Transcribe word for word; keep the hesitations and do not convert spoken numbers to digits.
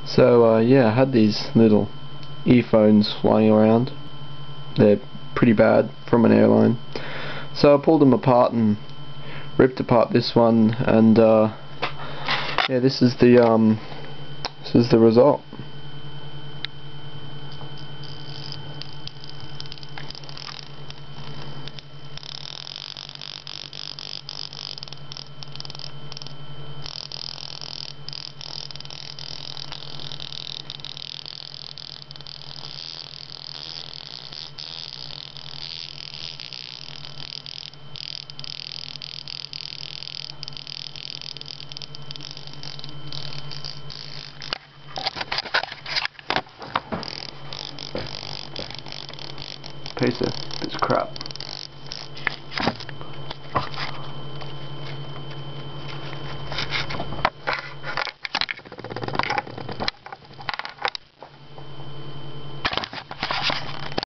So uh, yeah, I had these little earphones flying around. They're pretty bad, from an airline. So I pulled them apart and ripped apart this one, and uh, yeah, this is the um, this is the result. Piece of, piece of crap.